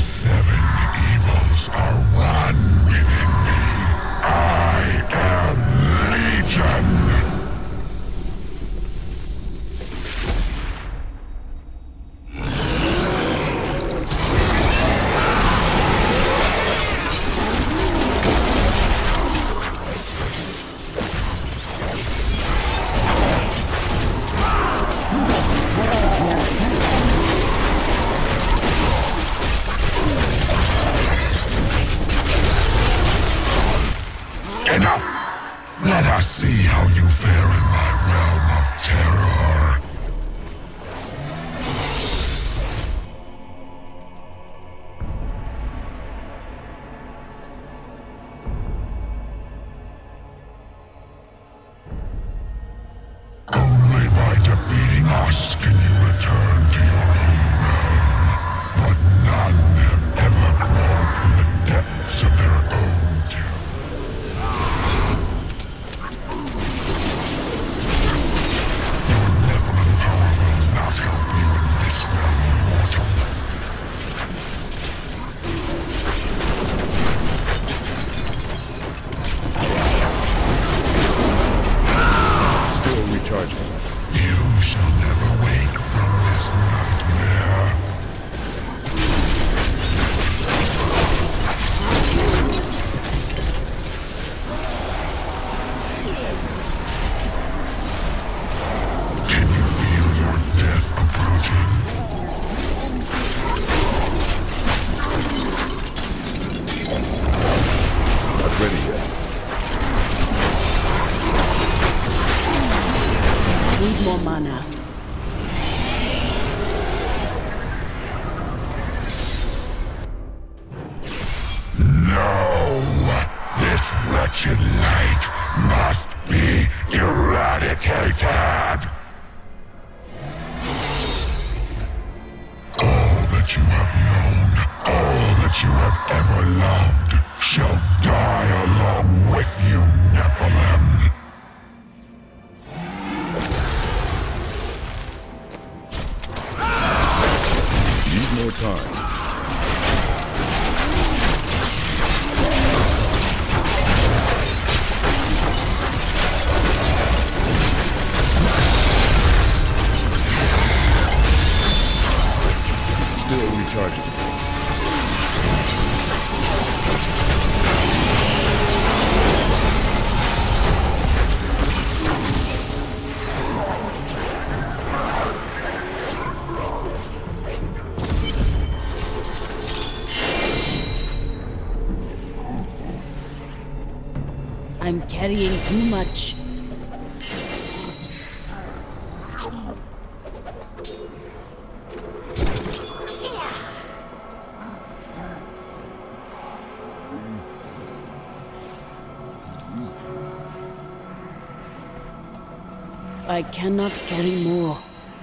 seven evils are one within me. I am Legion. Enough! Let us see how you fare in my realm of terror. Only by defeating us can you return to your own realm. But none have ever crawled from the depths of their own terror. Not help you in this realm, mortal. Still recharging. You shall never wake from this nightmare. Can you feel your death approaching? Not ready yet. Need more mana. No! This wretched light must be eradicated! All that you have known, all that you have ever loved, shall die along with you, Nephilim. Need more time. Still recharging. I'm carrying too much. I cannot carry more.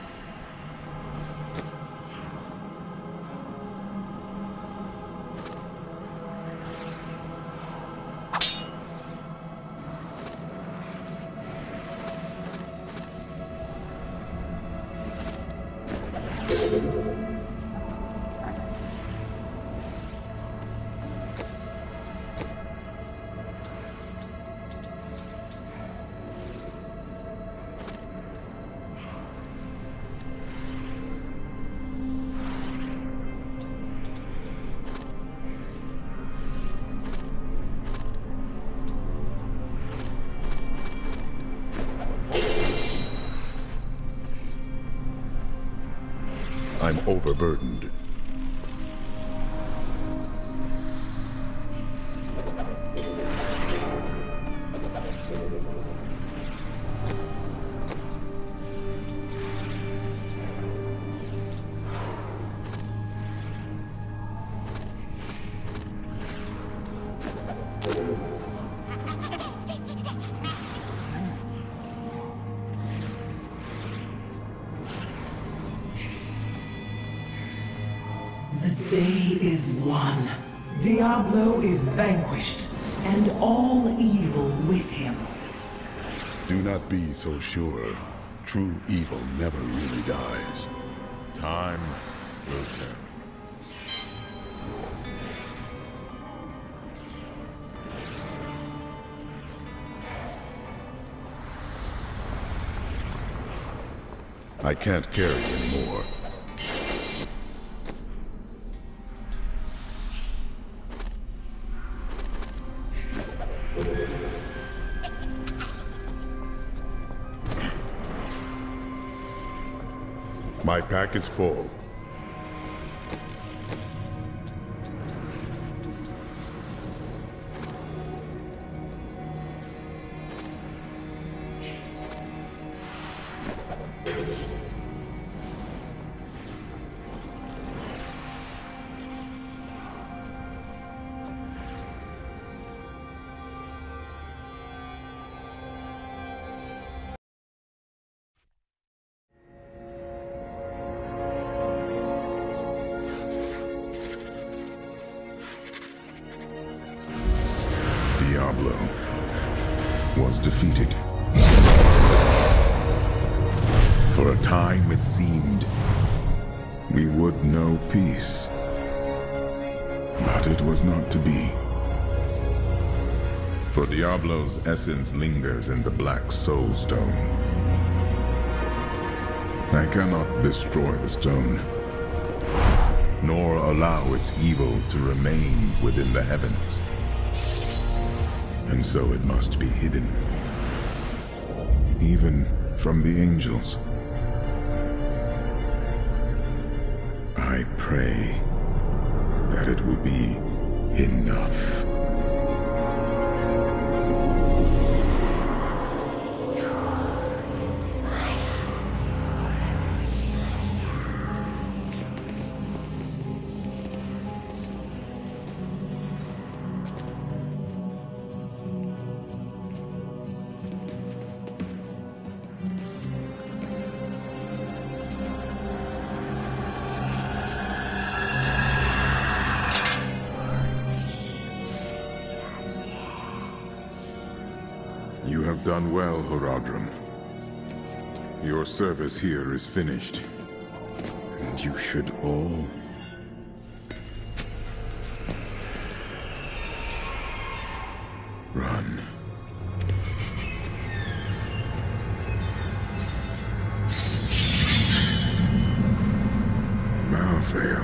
I'm overburdened. The day is won. Diablo is vanquished, and all evil with him. Do not be so sure. True evil never really dies. Time will tell. I can't carry anymore. My pack is full. Diablo was defeated. For a time it seemed we would know peace. But it was not to be. For Diablo's essence lingers in the Black Soul Stone. I cannot destroy the stone, nor allow its evil to remain within the heavens. And so it must be hidden, even from the angels. I pray that it will be enough. You have done well, Horadrim. Your service here is finished, and you should all run. Malthael.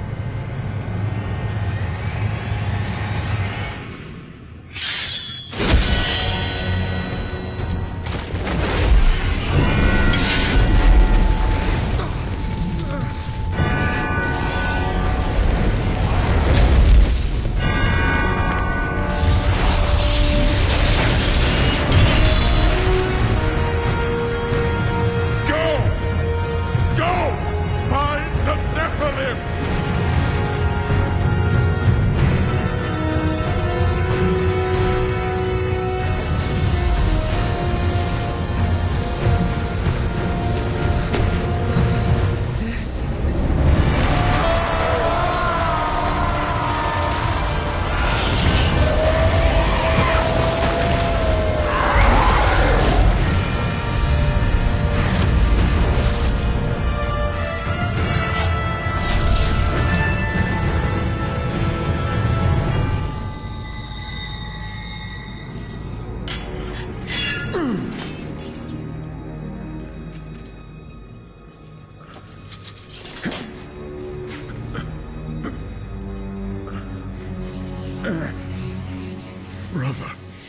Brother,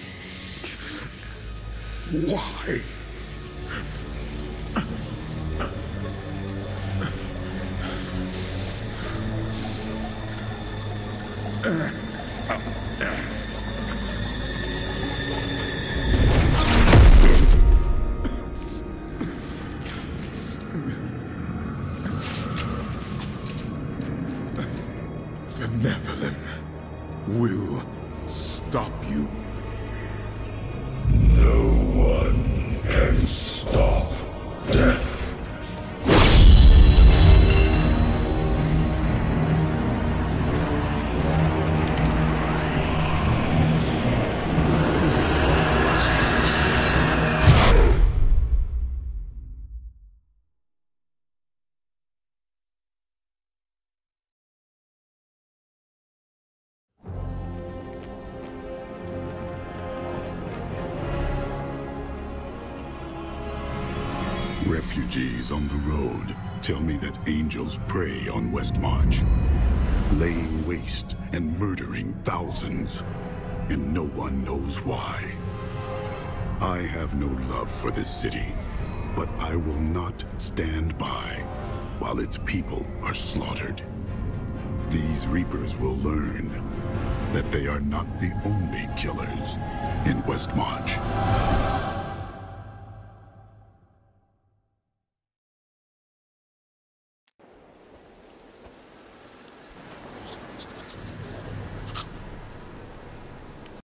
why? The Nephilim will stop you. No one can stop death. Refugees on the road tell me that angels prey on Westmarch, laying waste and murdering thousands, and no one knows why. I have no love for this city, but I will not stand by while its people are slaughtered. These Reapers will learn that they are not the only killers in Westmarch.